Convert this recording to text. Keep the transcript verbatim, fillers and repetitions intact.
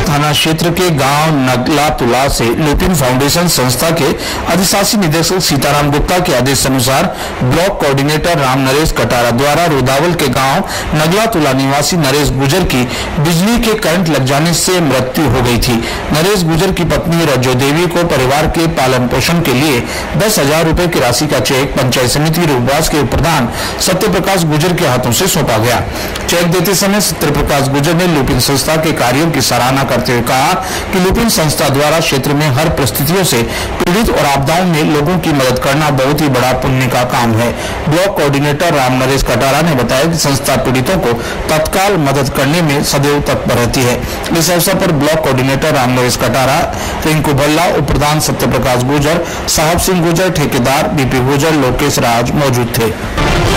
थाना क्षेत्र के गांव नगला तुला से लुपिन फाउंडेशन संस्था के अधिशासी निदेशक सीताराम गुप्ता के आदेश अनुसार ब्लॉक कोऑर्डिनेटर राम नरेश कटारा द्वारा रुदावल के गांव नगला तुला निवासी नरेश गुजर की बिजली के करंट लग जाने से मृत्यु हो गई थी। नरेश गुजर की पत्नी रज्जो देवी को परिवार के पालन पोषण के लिए दस हजार रूपए की राशि का चेक पंचायत समिति रूपवास के प्रधान सत्य प्रकाश गुजर के हाथों से सौंपा गया। चेक देते समय सत्य प्रकाश गुजर ने लुपिन संस्था के कार्यों की सराहना करते हुए कहा कि लुपिन संस्था द्वारा क्षेत्र में हर परिस्थितियों से पीड़ित और आपदाओं में लोगों की मदद करना बहुत ही बड़ा पुण्य का काम है। ब्लॉक कोऑर्डिनेटर राम नरेश कटारा ने बताया कि संस्था पीड़ितों को तत्काल मदद करने में सदैव तत्पर रहती है। इस अवसर पर ब्लॉक कोऑर्डिनेटर राम नरेश कटारा, रिंकू भल्ला, उप प्रधान सत्य प्रकाश गुजर, साहब सिंह गुजर, ठेकेदार बीपी गुजर, लोकेश राज मौजूद थे।